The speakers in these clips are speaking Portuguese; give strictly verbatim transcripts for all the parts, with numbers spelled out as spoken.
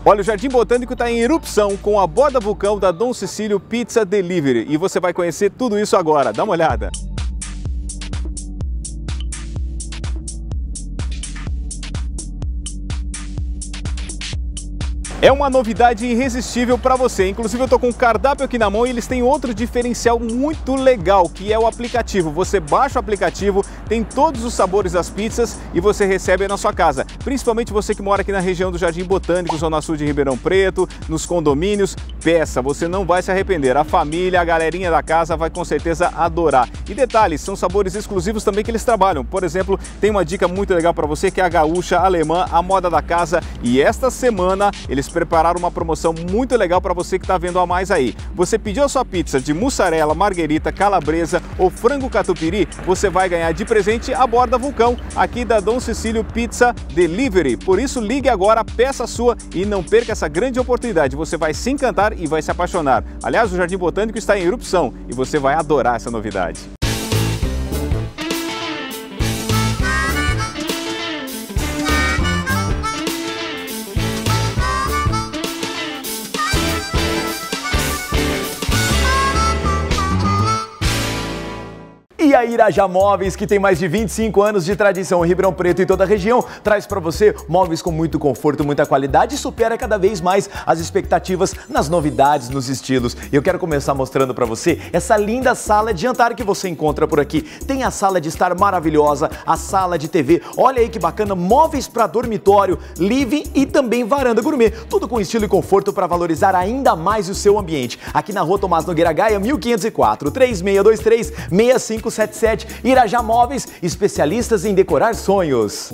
Olha, o Jardim Botânico está em erupção com a borda vulcão da Dom Cecílio Pizza Delivery e você vai conhecer tudo isso agora. Dá uma olhada. É uma novidade irresistível para você, inclusive eu estou com um cardápio aqui na mão e eles têm outro diferencial muito legal, que é o aplicativo. Você baixa o aplicativo, tem todos os sabores das pizzas e você recebe aí na sua casa. Principalmente você que mora aqui na região do Jardim Botânico, Zona Sul de Ribeirão Preto, nos condomínios, peça, você não vai se arrepender. A família, a galerinha da casa vai com certeza adorar. E detalhes, são sabores exclusivos também que eles trabalham. Por exemplo, tem uma dica muito legal para você que é a gaúcha, a alemã, a moda da casa e esta semana eles prepararam uma promoção muito legal para você que está vendo a mais aí. Você pediu a sua pizza de mussarela, marguerita, calabresa ou frango catupiry, você vai ganhar de presente a borda vulcão aqui da Dom Cecílio Pizza Delivery. Por isso, ligue agora, peça a sua e não perca essa grande oportunidade. Você vai se encantar e vai se apaixonar. Aliás, o Jardim Botânico está em erupção e você vai adorar essa novidade. E a Irajá Móveis, que tem mais de vinte e cinco anos de tradição em Ribeirão Preto e toda a região, traz para você móveis com muito conforto, muita qualidade e supera cada vez mais as expectativas nas novidades, nos estilos. E eu quero começar mostrando para você essa linda sala de jantar que você encontra por aqui. Tem a sala de estar maravilhosa, a sala de T V, olha aí que bacana, móveis para dormitório, living e também varanda gourmet. Tudo com estilo e conforto para valorizar ainda mais o seu ambiente. Aqui na Rua Tomás Nogueira Gaia, mil quinhentos e quatro, três seis dois três, seis cinco sete sete. Irajá Móveis, especialistas em decorar sonhos.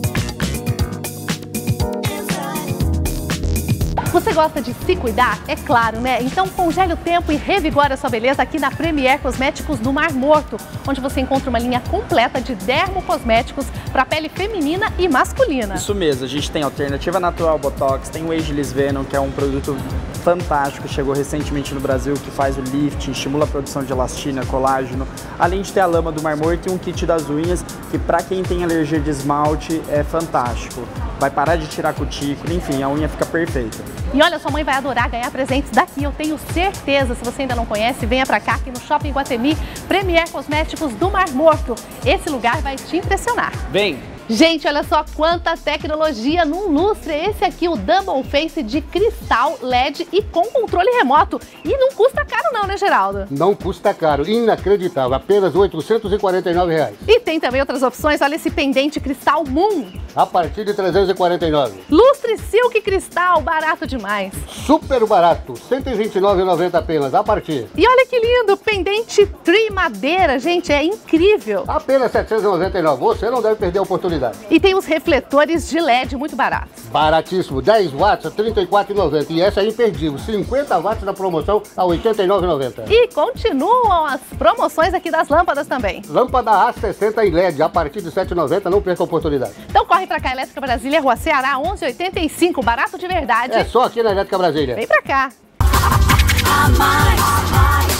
Você gosta de se cuidar? É claro, né? Então congele o tempo e revigore a sua beleza aqui na Premier Cosméticos do Mar Morto, onde você encontra uma linha completa de dermocosméticos para pele feminina e masculina. Isso mesmo, a gente tem Alternativa Natural Botox, tem o Ageless Venom, que é um produto fantástico, chegou recentemente no Brasil, que faz o lifting, estimula a produção de elastina, colágeno, além de ter a lama do Mar Morto e um kit das unhas, que para quem tem alergia de esmalte é fantástico. Vai parar de tirar cutícula, enfim, a unha fica perfeita. E olha, sua mãe vai adorar ganhar presentes daqui, eu tenho certeza. Se você ainda não conhece, venha pra cá, aqui no Shopping Iguatemi, Premier Cosméticos do Mar Morto. Esse lugar vai te impressionar. Vem! Gente, olha só quanta tecnologia num lustre. Esse aqui, o Double Face de cristal L E D e com controle remoto. E não custa caro não, né, Geraldo? Não custa caro, inacreditável, apenas oitocentos e quarenta e nove reais. E tem também outras opções, olha esse pendente cristal Moon. A partir de trezentos e quarenta e nove reais. Lustre Silk Cristal, barato demais. Super barato, cento e vinte e nove reais e noventa centavos apenas, a partir. E olha que lindo, pendente Tree Madeira, gente, é incrível. Apenas setecentos e noventa e nove reais, você não deve perder a oportunidade. E tem os refletores de L E D muito baratos. Baratíssimo, dez watts a trinta e quatro reais e noventa centavos. E essa é imperdível, cinquenta watts na promoção a oitenta e nove reais e noventa centavos. E continuam as promoções aqui das lâmpadas também. Lâmpada A sessenta em L E D a partir de sete reais e noventa centavos, não perca a oportunidade. Então corre pra cá, Elétrica Brasília, Rua Ceará, onze oitenta e cinco, barato de verdade. É só aqui na Elétrica Brasília. Vem pra cá. A mais, a mais,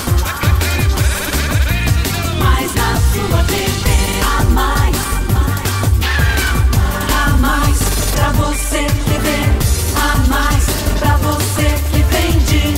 mais na sua T V, a mais, a mais, pra você T V, a mais, pra você que vende,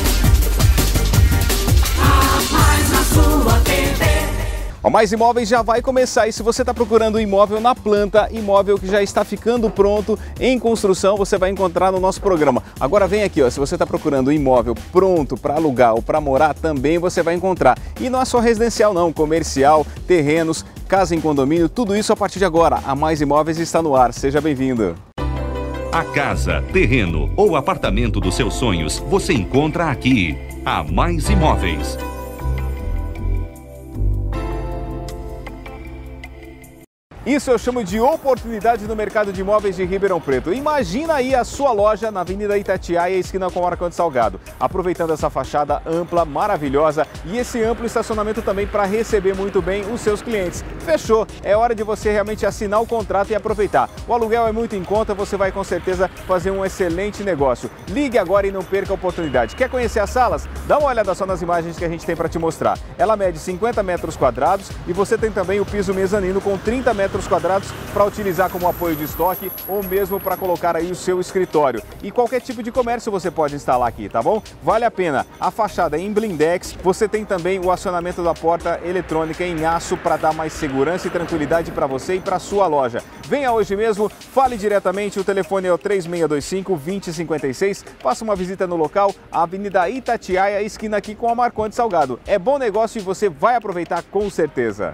a mais na sua T V. O Mais Imóveis já vai começar e se você está procurando um imóvel na planta, imóvel que já está ficando pronto, em construção, você vai encontrar no nosso programa. Agora vem aqui, ó, se você está procurando um imóvel pronto para alugar ou para morar, também você vai encontrar. E não é só residencial não, comercial, terrenos, casa em condomínio, tudo isso a partir de agora. A Mais Imóveis está no ar, seja bem-vindo. A casa, terreno ou apartamento dos seus sonhos, você encontra aqui. A Mais Imóveis. Isso eu chamo de oportunidade no mercado de imóveis de Ribeirão Preto. Imagina aí a sua loja na Avenida Itatiaia, esquina com Marcondes Salgado. Aproveitando essa fachada ampla, maravilhosa e esse amplo estacionamento também para receber muito bem os seus clientes. Fechou, é hora de você realmente assinar o contrato e aproveitar. O aluguel é muito em conta, você vai com certeza fazer um excelente negócio. Ligue agora e não perca a oportunidade. Quer conhecer as salas? Dá uma olhada só nas imagens que a gente tem para te mostrar. Ela mede cinquenta metros quadrados e você tem também o piso mezanino com trinta metros metros quadrados para utilizar como apoio de estoque ou mesmo para colocar aí o seu escritório. E qualquer tipo de comércio você pode instalar aqui, tá bom? Vale a pena. A fachada é em blindex, você tem também o acionamento da porta eletrônica em aço para dar mais segurança e tranquilidade para você e para sua loja. Venha hoje mesmo, fale diretamente, o telefone é o três seis dois cinco, dois zero cinco seis, faça uma visita no local, a Avenida Itatiaia, esquina aqui com a Marcondes Salgado. É bom negócio e você vai aproveitar com certeza.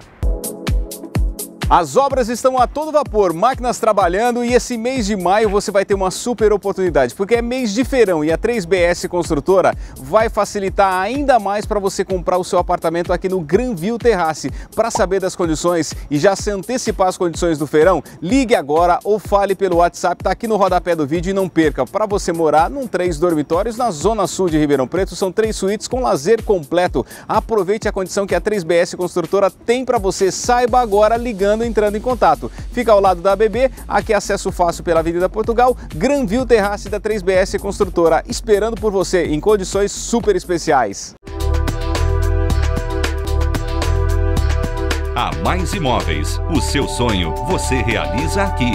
As obras estão a todo vapor, máquinas trabalhando e esse mês de maio você vai ter uma super oportunidade, porque é mês de feirão e a três B S Construtora vai facilitar ainda mais para você comprar o seu apartamento aqui no Granville Terrace. Para saber das condições e já se antecipar as condições do feirão, ligue agora ou fale pelo WhatsApp, tá aqui no rodapé do vídeo e não perca. Para você morar num três dormitórios na zona sul de Ribeirão Preto, são três suítes com lazer completo. Aproveite a condição que a três B S Construtora tem para você, saiba agora ligando entrando em contato. Fica ao lado da A B B, aqui é acesso fácil pela Avenida Portugal, Granville Terrace da três B S Construtora, esperando por você em condições super especiais. A Mais Imóveis, o seu sonho você realiza aqui.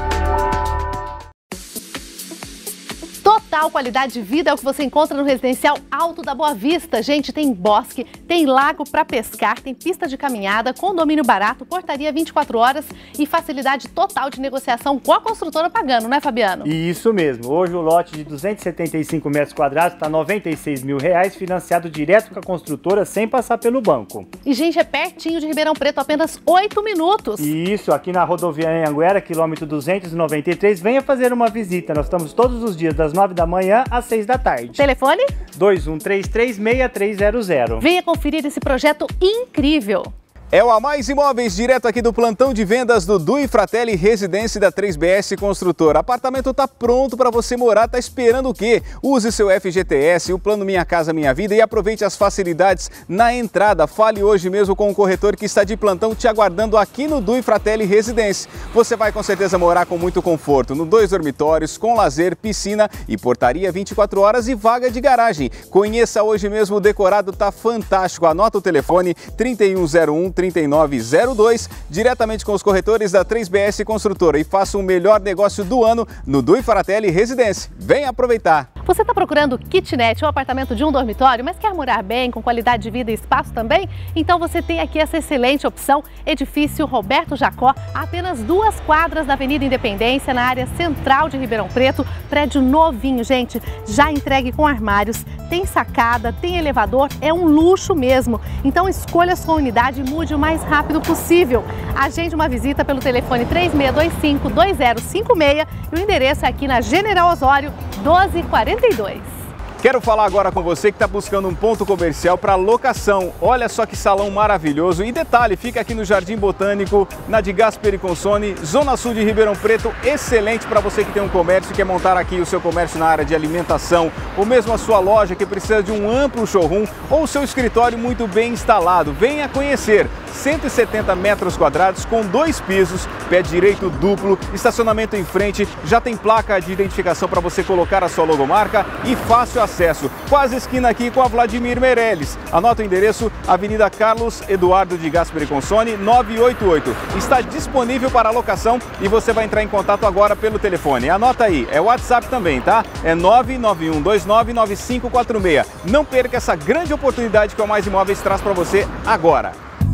Total qualidade de vida é o que você encontra no residencial Alto da Boa Vista. Gente, tem bosque, tem lago para pescar, tem pista de caminhada, condomínio barato, portaria vinte e quatro horas e facilidade total de negociação com a construtora pagando, né, Fabiano? Isso mesmo. Hoje o lote de duzentos e setenta e cinco metros quadrados está noventa e seis mil reais, financiado direto com a construtora sem passar pelo banco. E, gente, é pertinho de Ribeirão Preto, apenas oito minutos. Isso, aqui na rodovia Anhanguera, quilômetro duzentos e noventa e três. Venha fazer uma visita. Nós estamos todos os dias das nove da manhã às seis da tarde. Telefone? dois um três três, seis três zero zero. Venha conferir esse projeto incrível. É o A Mais Imóveis, direto aqui do plantão de vendas do Dui Fratelli Residência da três B S Construtora. Apartamento tá pronto para você morar, tá esperando o quê? Use seu F G T S, o plano Minha Casa Minha Vida e aproveite as facilidades na entrada. Fale hoje mesmo com o corretor que está de plantão te aguardando aqui no Dui Fratelli Residência. Você vai com certeza morar com muito conforto, no dois dormitórios, com lazer, piscina e portaria vinte e quatro horas e vaga de garagem. Conheça hoje mesmo, o decorado tá fantástico. Anota o telefone trinta e um zero um, trinta e nove zero dois, diretamente com os corretores da três B S Construtora e faça o melhor negócio do ano no Dui Fratelli Residência. Venha aproveitar! Você está procurando kitnet ou apartamento de um dormitório, mas quer morar bem, com qualidade de vida e espaço também? Então você tem aqui essa excelente opção, Edifício Roberto Jacó, a apenas duas quadras da Avenida Independência, na área central de Ribeirão Preto. Prédio novinho, gente, já entregue com armários, tem sacada, tem elevador, é um luxo mesmo. Então escolha a sua unidade e mude o mais rápido possível. Agende uma visita pelo telefone três seis dois cinco, dois zero cinco seis e o endereço é aqui na General Osório doze quarenta e dois. Quero falar agora com você que está buscando um ponto comercial para locação. Olha só que salão maravilhoso. E detalhe, fica aqui no Jardim Botânico, na de Gasperi Consone, Zona Sul de Ribeirão Preto. Excelente para você que tem um comércio e quer montar aqui o seu comércio na área de alimentação, ou mesmo a sua loja que precisa de um amplo showroom, ou o seu escritório muito bem instalado. Venha conhecer. cento e setenta metros quadrados com dois pisos, pé direito duplo, estacionamento em frente, já tem placa de identificação para você colocar a sua logomarca e fácil acesso. Quase esquina aqui com a Vladimir Meirelles. Anota o endereço, Avenida Carlos Eduardo de Gasperi Consone, novecentos e oitenta e oito. Está disponível para locação e você vai entrar em contato agora pelo telefone. Anota aí, é o WhatsApp também, tá? É nove nove um dois nove nove cinco quatro seis. Não perca essa grande oportunidade que o A Mais Imóveis traz para você agora.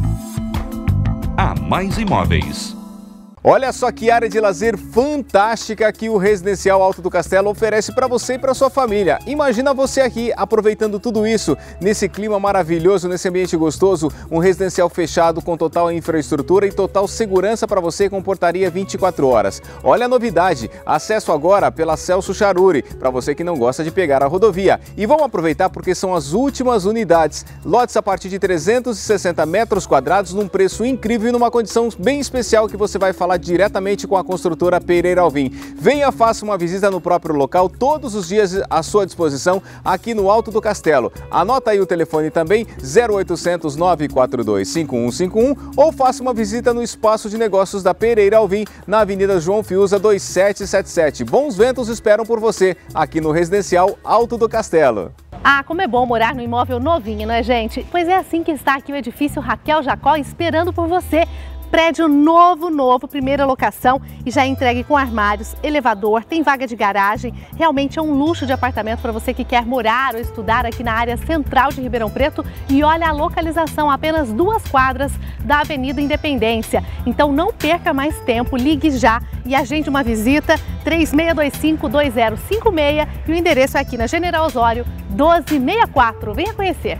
A Mais Imóveis. Olha só que área de lazer fantástica que o Residencial Alto do Castelo oferece para você e para sua família. Imagina você aqui aproveitando tudo isso, nesse clima maravilhoso, nesse ambiente gostoso, um residencial fechado com total infraestrutura e total segurança para você com portaria vinte e quatro horas. Olha a novidade, acesso agora pela Celso Charuri, para você que não gosta de pegar a rodovia. E vamos aproveitar porque são as últimas unidades. Lotes a partir de trezentos e sessenta metros quadrados num preço incrível e numa condição bem especial que você vai falar diretamente com a construtora Pereira Alvim. Venha, faça uma visita no próprio local, todos os dias à sua disposição aqui no Alto do Castelo. Anota aí o telefone também, zero oitocentos, nove quatro dois, cinco um cinco um, ou faça uma visita no espaço de negócios da Pereira Alvim, na Avenida João Fiuza dois sete sete sete. Bons ventos esperam por você aqui no Residencial Alto do Castelo. Ah, como é bom morar no imóvel novinho, não é, gente? Pois é assim que está aqui o edifício Raquel Jacó esperando por você. Prédio novo, novo, primeira locação e já entregue com armários, elevador, tem vaga de garagem. Realmente é um luxo de apartamento para você que quer morar ou estudar aqui na área central de Ribeirão Preto. E olha a localização, apenas duas quadras da Avenida Independência. Então não perca mais tempo, ligue já e agende uma visita, três seis dois cinco, dois zero cinco seis, e o endereço é aqui na General Osório doze sessenta e quatro. Venha conhecer.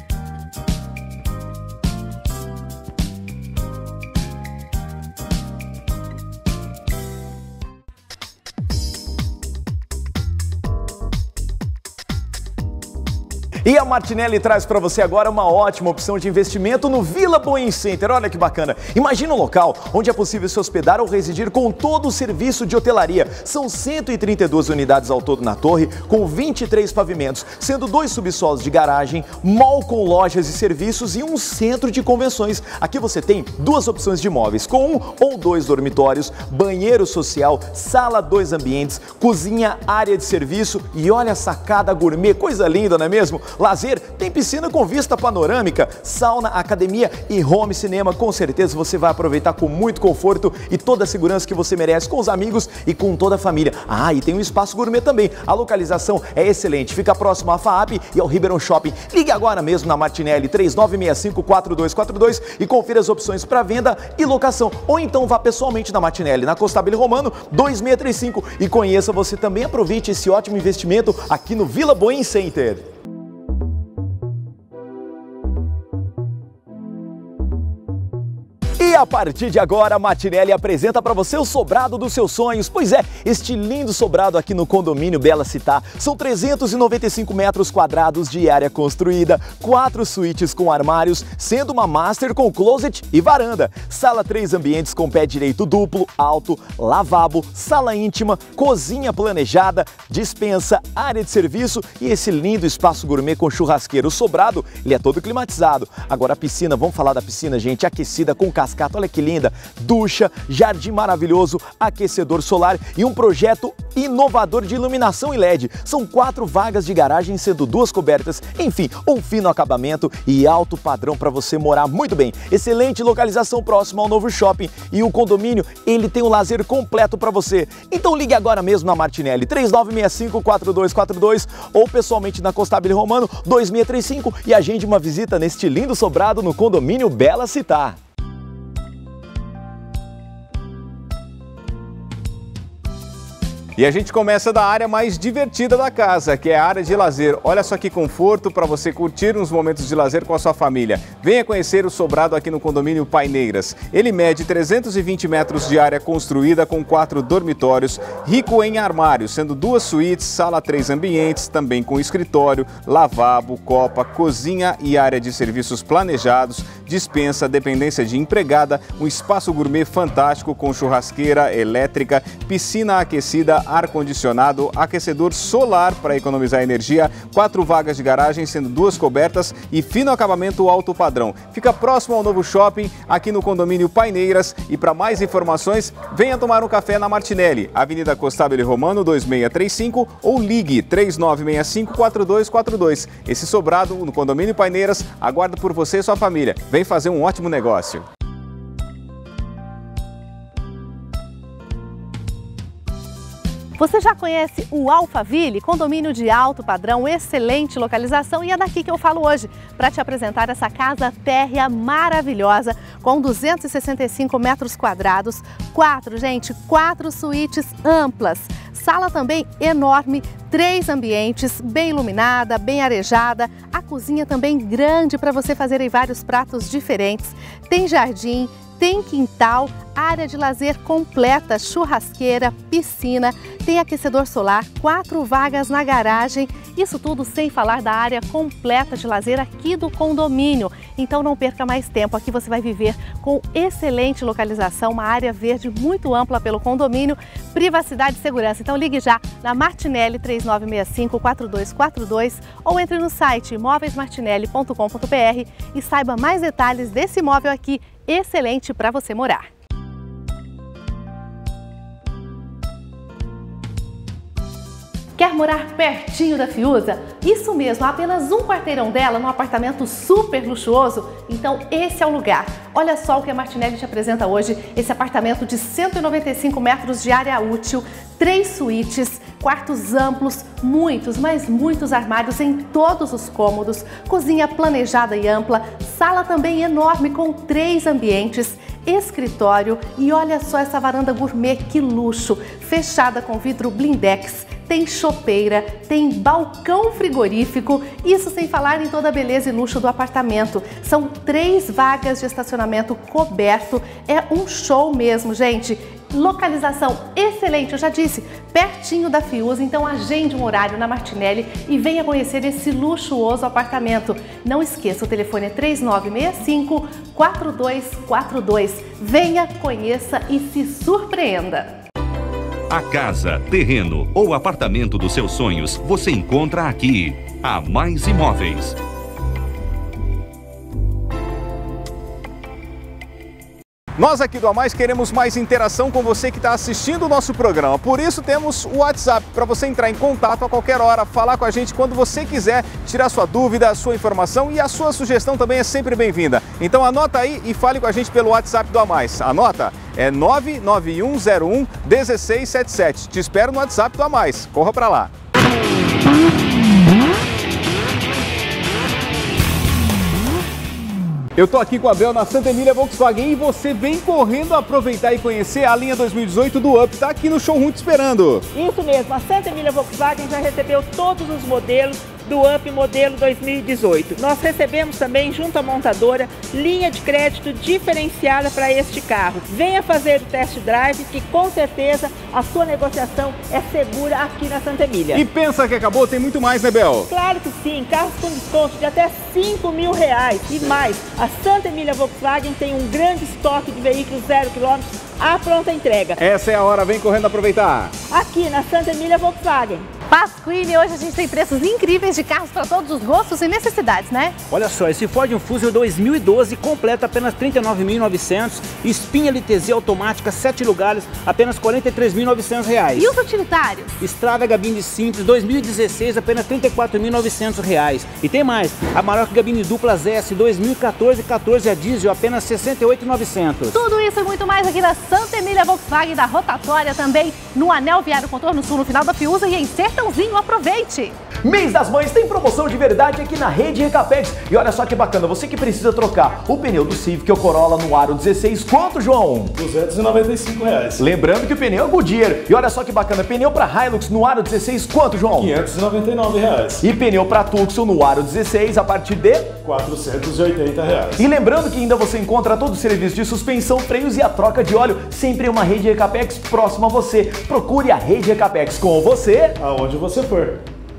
E a Martinelli traz para você agora uma ótima opção de investimento no Vila Boim Center. Olha que bacana. Imagina um local onde é possível se hospedar ou residir com todo o serviço de hotelaria. São cento e trinta e duas unidades ao todo na torre, com vinte e três pavimentos, sendo dois subsolos de garagem, mall com lojas e serviços e um centro de convenções. Aqui você tem duas opções de imóveis, com um ou dois dormitórios, banheiro social, sala dois ambientes, cozinha, área de serviço e olha a sacada gourmet. Coisa linda, não é mesmo? Lazer, tem piscina com vista panorâmica, sauna, academia e home cinema. Com certeza você vai aproveitar com muito conforto e toda a segurança que você merece com os amigos e com toda a família. Ah, e tem um espaço gourmet também. A localização é excelente, fica próximo à FAAP e ao Ribeirão Shopping. Ligue agora mesmo na Martinelli três nove seis cinco, quatro dois quatro dois e confira as opções para venda e locação. Ou então vá pessoalmente na Martinelli, na Costabile Romano dois seis três cinco e conheça você também. Aproveite esse ótimo investimento aqui no Vila Boim Center. E a partir de agora, a Martinelli apresenta para você o sobrado dos seus sonhos. Pois é, este lindo sobrado aqui no condomínio Bela Città. São trezentos e noventa e cinco metros quadrados de área construída, quatro suítes com armários, sendo uma master com closet e varanda. Sala três ambientes com pé direito duplo, alto, lavabo, sala íntima, cozinha planejada, despensa, área de serviço e esse lindo espaço gourmet com churrasqueiro. O sobrado, ele é todo climatizado. Agora a piscina, vamos falar da piscina, gente, aquecida com cascata. Olha que linda, ducha, jardim maravilhoso, aquecedor solar e um projeto inovador de iluminação e L E D. São quatro vagas de garagem, sendo duas cobertas, enfim, um fino acabamento e alto padrão para você morar muito bem. Excelente localização próxima ao novo shopping e o condomínio, ele tem um lazer completo para você. Então ligue agora mesmo na Martinelli três nove seis cinco, quatro dois quatro dois ou pessoalmente na Costabile Romano dois seis três cinco e agende uma visita neste lindo sobrado no condomínio Bela Città. E a gente começa da área mais divertida da casa, que é a área de lazer. Olha só que conforto para você curtir uns momentos de lazer com a sua família. Venha conhecer o sobrado aqui no condomínio Paineiras. Ele mede trezentos e vinte metros de área construída com quatro dormitórios, rico em armários, sendo duas suítes, sala três ambientes, também com escritório, lavabo, copa, cozinha e área de serviços planejados, dispensa, dependência de empregada, um espaço gourmet fantástico com churrasqueira elétrica, piscina aquecida, ar-condicionado, aquecedor solar para economizar energia, quatro vagas de garagem, sendo duas cobertas e fino acabamento alto padrão. Fica próximo ao novo shopping, aqui no condomínio Paineiras. E para mais informações, venha tomar um café na Martinelli, Avenida Costabile Romano dois seis três cinco ou ligue três nove seis cinco, quatro dois quatro dois. Esse sobrado no condomínio Paineiras aguarda por você e sua família. Vem fazer um ótimo negócio. Você já conhece o Alphaville, condomínio de alto padrão, excelente localização, e é daqui que eu falo hoje para te apresentar essa casa térrea maravilhosa com duzentos e sessenta e cinco metros quadrados, quatro, gente, quatro suítes amplas, sala também enorme, três ambientes, bem iluminada, bem arejada, a cozinha também grande para você fazer aí vários pratos diferentes, tem jardim, tem quintal, área de lazer completa, churrasqueira, piscina, tem aquecedor solar, quatro vagas na garagem, isso tudo sem falar da área completa de lazer aqui do condomínio. Então não perca mais tempo, aqui você vai viver com excelente localização, uma área verde muito ampla pelo condomínio, privacidade e segurança. Então ligue já na Martinelli três nove seis cinco, quatro dois quatro dois ou entre no site imóveis martinelli ponto com ponto br e saiba mais detalhes desse imóvel aqui, excelente para você morar. Quer morar pertinho da Fiuza? Isso mesmo, a apenas um quarteirão dela, num apartamento super luxuoso? Então esse é o lugar. Olha só o que a Martinelli te apresenta hoje, esse apartamento de cento e noventa e cinco metros de área útil, três suítes, quartos amplos, muitos, mas muitos armários em todos os cômodos, cozinha planejada e ampla, sala também enorme com três ambientes, escritório e olha só essa varanda gourmet, que luxo, fechada com vidro blindex, tem chopeira, tem balcão frigorífico, isso sem falar em toda a beleza e luxo do apartamento. São três vagas de estacionamento coberto, é um show mesmo, gente. Localização excelente, eu já disse, pertinho da Fiuza, então agende um horário na Martinelli e venha conhecer esse luxuoso apartamento. Não esqueça, o telefone é três nove seis cinco, quatro dois quatro dois. Venha, conheça e se surpreenda. A casa, terreno ou apartamento dos seus sonhos você encontra aqui. A Mais Imóveis. Nós aqui do A Mais queremos mais interação com você que está assistindo o nosso programa. Por isso temos o WhatsApp para você entrar em contato a qualquer hora, falar com a gente quando você quiser, tirar sua dúvida, a sua informação e a sua sugestão também é sempre bem-vinda. Então anota aí e fale com a gente pelo WhatsApp do A Mais. Anota, é nove nove um zero um um seis sete sete. Te espero no WhatsApp do A Mais. Corra para lá. Eu tô aqui com a Bel na Santa Emília Volkswagen e você vem correndo aproveitar e conhecer a linha dois mil e dezoito do Up. Tá aqui no showroom te esperando. Isso mesmo, a Santa Emília Volkswagen já recebeu todos os modelos do Up modelo dois mil e dezoito. Nós recebemos também, junto à montadora, linha de crédito diferenciada para este carro. Venha fazer o test drive que com certeza a sua negociação é segura aqui na Santa Emília. E pensa que acabou? Tem muito mais, né, Bel? Claro que sim, carros com desconto de até cinco mil reais e mais. A Santa Emília Volkswagen tem um grande estoque de veículos zero quilômetros à pronta entrega. Essa é a hora, vem correndo aproveitar. Aqui na Santa Emília Volkswagen. Pasquini, hoje a gente tem preços incríveis de carros para todos os gostos e necessidades, né? Olha só, esse Ford Fusion dois mil e doze completa apenas trinta e nove mil e novecentos, Espinha L T Z automática sete lugares, apenas quarenta e três mil e novecentos reais. E os utilitários? Strada Gabine Simples dois mil e dezesseis, apenas trinta e quatro mil e novecentos reais. E tem mais, a Amarok Gabine Duplas S dois mil e quatorze, quatorze a diesel, apenas sessenta e oito mil e novecentos. Tudo isso e muito mais aqui na Santa Emília Volkswagen, da Rotatória também, no Anel Viário Contorno Sul, no final da Fiuza e em Sertãozinho, aproveite! Mês das Mães tem promoção de verdade aqui na Rede Recapex. E olha só que bacana, você que precisa trocar o pneu do Civic ou Corolla no aro dezesseis, quanto, João? duzentos e noventa e cinco reais. Lembrando que o pneu é Goodyear. E olha só que bacana, pneu para Hilux no aro dezesseis, quanto, João? quinhentos e noventa e nove reais. E pneu para Tucson no aro dezesseis a partir de quatrocentos e oitenta reais. E lembrando que ainda você encontra todo o serviço de suspensão, freios e a troca de óleo sempre em uma Rede Recapex próxima a você. Procure a Rede Recapex com você aonde você for.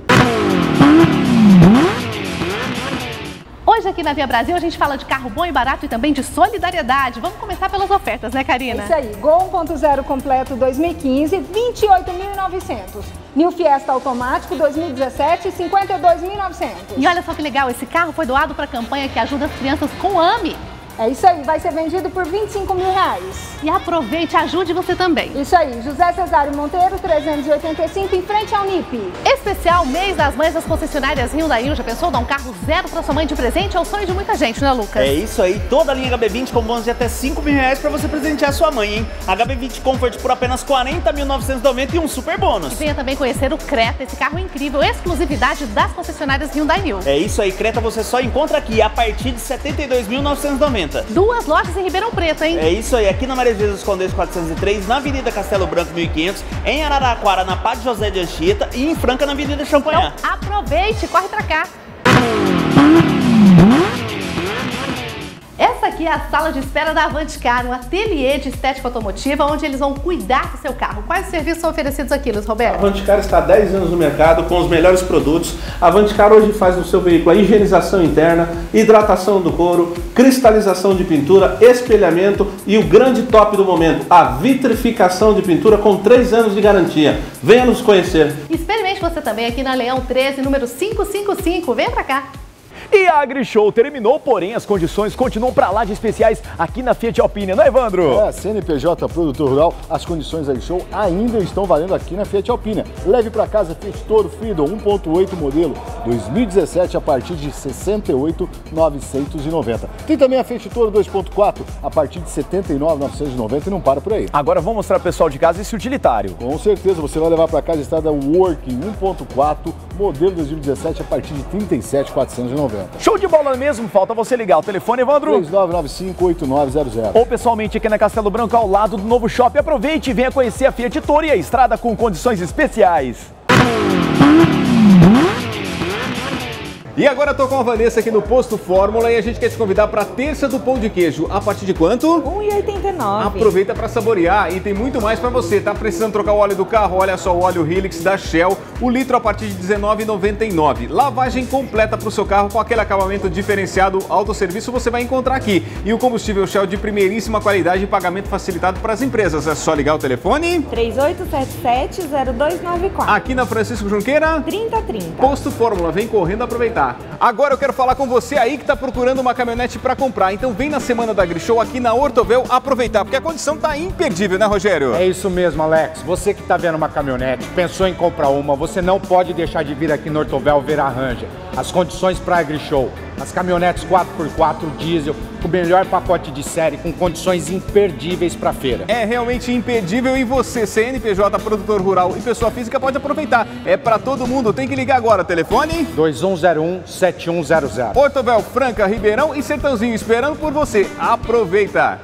Hoje aqui na Via Brasil a gente fala de carro bom e barato e também de solidariedade. Vamos começar pelas ofertas, né, Karina? É isso aí, Gol um ponto zero completo dois mil e quinze, vinte e oito mil e novecentos. New Fiesta automático dois mil e dezessete, cinquenta e dois mil e novecentos. E olha só que legal, esse carro foi doado para a campanha que ajuda as crianças com A M E. É isso aí, vai ser vendido por vinte e cinco mil reais. E aproveite, ajude você também. Isso aí, José Cesário Monteiro, trezentos e oitenta e cinco, em frente ao N I P. Especial Mês das Mães das concessionárias Hyundai. Já pensou dar um carro zero para sua mãe de presente? É o sonho de muita gente, né, Lucas? É isso aí, toda a linha H B vinte com bônus de até cinco mil reais para você presentear sua mãe, hein? H B vinte Comfort por apenas quarenta mil novecentos e noventa e um super bônus. E venha também conhecer o Creta, esse carro incrível, exclusividade das concessionárias Hyundai New. É isso aí, Creta você só encontra aqui a partir de setenta e dois mil novecentos e noventa. Duas lojas em Ribeirão Preto, hein? É isso aí, aqui na Maria dos Condeiros quatrocentos e três, na Avenida Castelo Branco mil e quinhentos, em Araraquara, na Padre José de Anchieta e em Franca, na Avenida Champanhar. Então, aproveite, corre pra cá. Essa aqui é a sala de espera da Avanticar, um ateliê de estética automotiva, onde eles vão cuidar do seu carro. Quais serviços são oferecidos aqui, Luiz Roberto? A Avanticar está há dez anos no mercado com os melhores produtos. A Avanticar hoje faz no seu veículo a higienização interna, hidratação do couro, cristalização de pintura, espelhamento e o grande top do momento, a vitrificação de pintura com três anos de garantia. Venha nos conhecer. Experimente você também aqui na Leão treze, número quinhentos e cinquenta e cinco. Venha pra cá. E a AgriShow terminou, porém as condições continuam pra lá de especiais aqui na Fiat Alpina, não é, Evandro? É, C N P J Produtor Rural, as condições AgriShow ainda estão valendo aqui na Fiat Alpina. Leve pra casa Fiat Toro Freedom um ponto oito modelo dois mil e dezessete a partir de sessenta e oito mil novecentos e noventa. Tem também a Fiat Toro dois ponto quatro a partir de setenta e nove mil novecentos e noventa e não para por aí. Agora vamos mostrar pro pessoal de casa esse utilitário. Com certeza, você vai levar pra casa a estrada Working um ponto quatro modelo dois mil e dezessete a partir de trinta e sete mil quatrocentos e noventa. Show de bola mesmo, falta você ligar o telefone, Evandro. três nove nove cinco oito nove zero zero. Ou pessoalmente aqui na Castelo Branco, ao lado do novo shopping. Aproveite e venha conhecer a Fiat Toro e a estrada com condições especiais. E agora eu tô com a Vanessa aqui no Posto Fórmula e a gente quer te convidar para a terça do pão de queijo. A partir de quanto? um e oitenta e nove. Aproveita para saborear e tem muito mais para você. Tá precisando trocar o óleo do carro? Olha só o óleo Helix da Shell, o litro a partir de dezenove reais e noventa e nove centavos. Lavagem completa para o seu carro com aquele acabamento diferenciado, autosserviço você vai encontrar aqui. E o combustível Shell de primeiríssima qualidade e pagamento facilitado para as empresas. É só ligar o telefone três oito sete sete zero dois nove quatro. Aqui na Francisco Junqueira trinta trinta. Posto Fórmula, vem correndo aproveitar. Agora eu quero falar com você aí que está procurando uma caminhonete para comprar. Então vem na semana da AgriShow aqui na Ortovel aproveitar, porque a condição tá imperdível, né, Rogério? É isso mesmo, Alex. Você que está vendo uma caminhonete, pensou em comprar uma, você não pode deixar de vir aqui no Ortovel ver a Ranger. As condições para a AgriShow. As caminhonetes quatro por quatro diesel, com o melhor pacote de série, com condições imperdíveis para a feira. É realmente imperdível e você, C N P J, produtor rural e pessoa física, pode aproveitar. É para todo mundo, tem que ligar agora. Telefone dois um zero um sete um zero zero. Ortovel, Franca, Ribeirão e Sertãozinho esperando por você. Aproveita!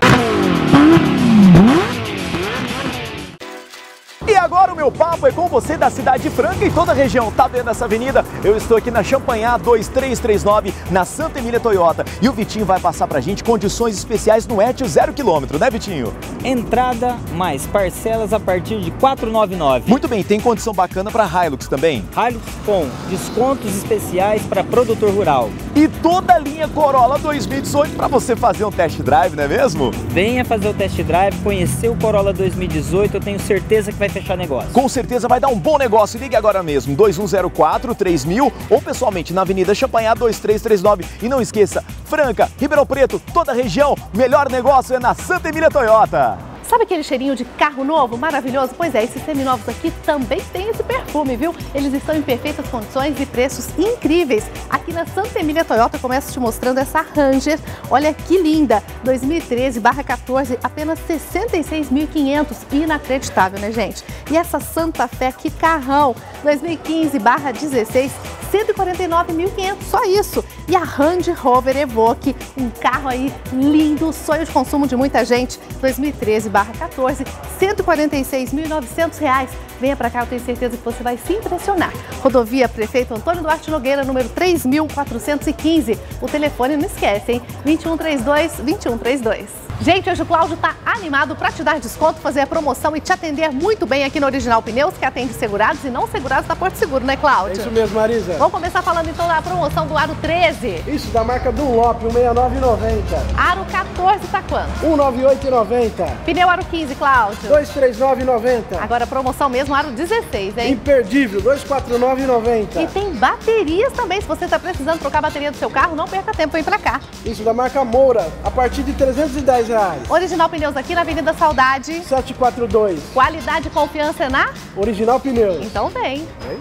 E agora o meu papo é com você da Cidade Franca e toda a região. Tá vendo essa avenida? Eu estou aqui na Champanhar dois três três nove, na Santa Emília Toyota. E o Vitinho vai passar pra gente condições especiais no Etios zero quilômetro, né, Vitinho? Entrada mais parcelas a partir de quatrocentos e noventa e nove. Muito bem, tem condição bacana para Hilux também? Hilux com descontos especiais para produtor rural. E toda a linha Corolla dois mil e dezoito para você fazer um test drive, não é mesmo? Venha fazer o test drive, conhecer o Corolla dois mil e dezoito, eu tenho certeza que vai fechar negócio. Com certeza vai dar um bom negócio. Ligue agora mesmo, dois um zero quatro, três mil ou pessoalmente na Avenida Champanhar dois três três nove. E não esqueça, Franca, Ribeirão Preto, toda a região, melhor negócio é na Santa Emília Toyota. Sabe aquele cheirinho de carro novo, maravilhoso? Pois é, esses seminovos aqui também têm esse perfume, viu? Eles estão em perfeitas condições e preços incríveis. Aqui na Santa Emília Toyota, eu começo te mostrando essa Ranger. Olha que linda! dois mil e treze barra quatorze, apenas sessenta e seis mil e quinhentos. Inacreditável, né, gente? E essa Santa Fé, que carrão! dois mil e quinze barra dezesseis, cento e quarenta e nove mil e quinhentos, só isso. E a Range Rover Evoque, um carro aí lindo, sonho de consumo de muita gente, dois mil e treze barra quatorze, cento e quarenta e seis mil e novecentos reais. Venha pra cá, eu tenho certeza que você vai se impressionar. Rodovia Prefeito Antônio Duarte Nogueira, número três mil quatrocentos e quinze. O telefone não esquece, hein? vinte e um trinta e dois, vinte e um trinta e dois. Gente, hoje o Cláudio tá animado para te dar desconto, fazer a promoção e te atender muito bem aqui no Original Pneus, que atende segurados e não segurados da Porto Seguro, né, Cláudio? É isso mesmo, Marisa. Vamos começar falando então da promoção do Aro treze. Isso, da marca Dunlop, cento e sessenta e nove reais e noventa centavos. Aro quatorze tá quanto? cento e noventa e oito reais e noventa centavos. Pneu Aro quinze, Cláudio? duzentos e trinta e nove reais e noventa centavos. Agora promoção mesmo, Aro dezesseis, hein? Imperdível, duzentos e quarenta e nove reais e noventa centavos. E tem baterias também, se você tá precisando trocar a bateria do seu carro, não perca tempo, vem pra cá. Isso, da marca Moura, a partir de trezentos e dez reais. Original Pneus aqui na Avenida Saudade. setecentos e quarenta e dois. Qualidade e confiança é na? Original Pneus. Então vem. Vem.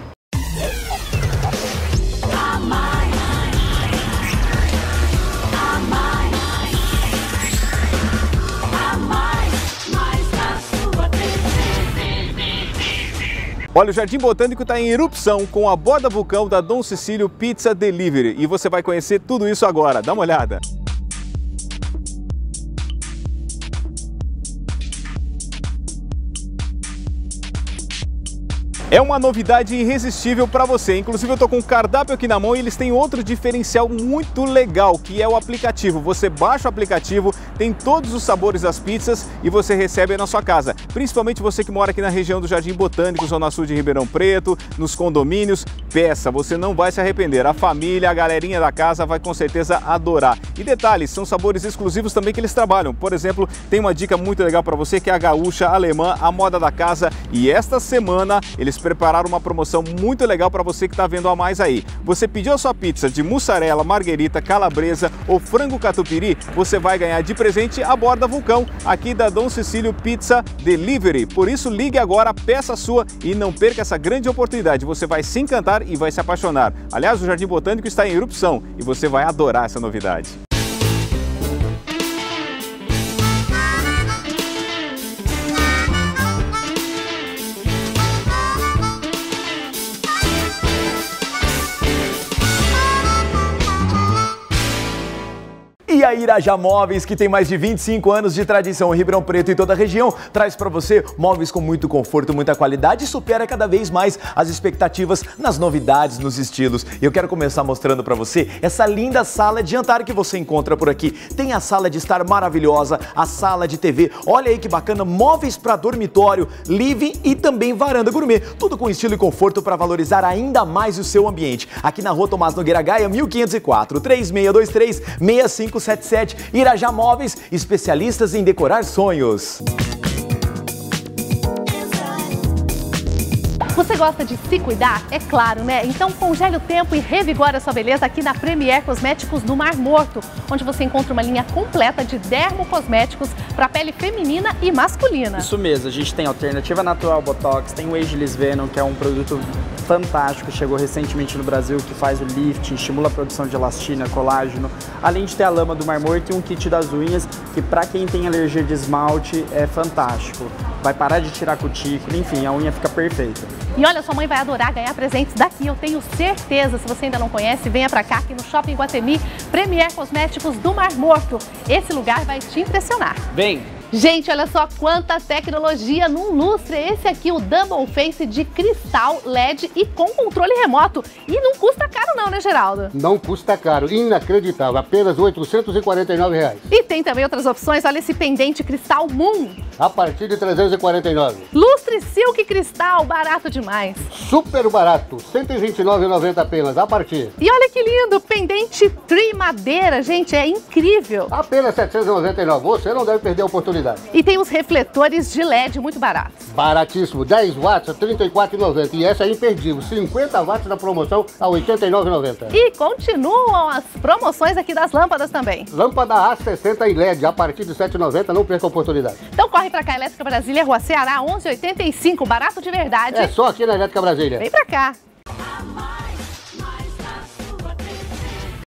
A mais. A mais. A mais. Mais da sua T V. Olha, o Jardim Botânico está em erupção com a borda vulcão da Dom Cecílio Pizza Delivery. E você vai conhecer tudo isso agora. Dá uma olhada. É uma novidade irresistível para você. Inclusive eu tô com um cardápio aqui na mão e eles têm outro diferencial muito legal, que é o aplicativo. Você baixa o aplicativo, tem todos os sabores das pizzas e você recebe aí na sua casa. Principalmente você que mora aqui na região do Jardim Botânico, Zona Sul de Ribeirão Preto, nos condomínios, peça, você não vai se arrepender. A família, a galerinha da casa vai com certeza adorar. E detalhes, são sabores exclusivos também que eles trabalham. Por exemplo, tem uma dica muito legal para você que é a gaúcha, a alemã, a moda da casa. E esta semana eles prepararam uma promoção muito legal para você que está vendo a mais aí. Você pediu a sua pizza de mussarela, marguerita, calabresa ou frango catupiry, você vai ganhar de presente a borda Vulcão, aqui da Dom Cecílio Pizza Delivery. Por isso, ligue agora, peça a sua e não perca essa grande oportunidade. Você vai se encantar e vai se apaixonar. Aliás, o Jardim Botânico está em erupção e você vai adorar essa novidade. E a Irajá Móveis, que tem mais de vinte e cinco anos de tradição em Ribeirão Preto e toda a região, traz para você móveis com muito conforto, muita qualidade e supera cada vez mais as expectativas nas novidades, nos estilos. E eu quero começar mostrando para você essa linda sala de jantar que você encontra por aqui. Tem a sala de estar maravilhosa, a sala de T V, olha aí que bacana, móveis para dormitório, living e também varanda gourmet. Tudo com estilo e conforto para valorizar ainda mais o seu ambiente. Aqui na Rua Tomás Nogueira Gaia, mil quinhentos e quatro, três seis dois três, seis cinco sete sete, Irajá Móveis, especialistas em decorar sonhos. Você gosta de se cuidar? É claro, né? Então congele o tempo e revigore a sua beleza aqui na Premier Cosméticos do Mar Morto, onde você encontra uma linha completa de dermocosméticos para pele feminina e masculina. Isso mesmo, a gente tem Alternativa Natural Botox, tem o Ageless Venom, que é um produto fantástico, chegou recentemente no Brasil, que faz o lifting, estimula a produção de elastina, colágeno, além de ter a lama do Mar Morto e um kit das unhas, que para quem tem alergia de esmalte é fantástico. Vai parar de tirar cutícula, enfim, a unha fica perfeita. E olha, sua mãe vai adorar ganhar presentes daqui, eu tenho certeza. Se você ainda não conhece, venha pra cá, aqui no Shopping Guatemi, Premier Cosméticos do Mar Morto. Esse lugar vai te impressionar. Vem! Gente, olha só quanta tecnologia num lustre. Esse aqui, o Double Face de cristal L E D e com controle remoto. E não custa caro não, né, Geraldo? Não custa caro, inacreditável, apenas oitocentos e quarenta e nove reais. E tem também outras opções, olha esse pendente cristal Moon. A partir de trezentos e quarenta e nove reais. Lustre Silk Cristal, barato demais. Super barato, cento e vinte e nove reais e noventa centavos apenas, a partir. E olha que lindo, pendente Tree Madeira, gente, é incrível. Apenas setecentos e noventa e nove reais, você não deve perder a oportunidade. E tem os refletores de L E D muito baratos. Baratíssimo, dez watts a trinta e quatro reais e noventa centavos. E essa é imperdível, cinquenta watts na promoção a oitenta e nove reais e noventa centavos. E continuam as promoções aqui das lâmpadas também. Lâmpada A sessenta em L E D a partir de sete reais e noventa centavos, não perca a oportunidade. Então corre pra cá, Elétrica Brasília, Rua Ceará, onze oitenta e cinco, barato de verdade. É só aqui na Elétrica Brasília. Vem pra cá.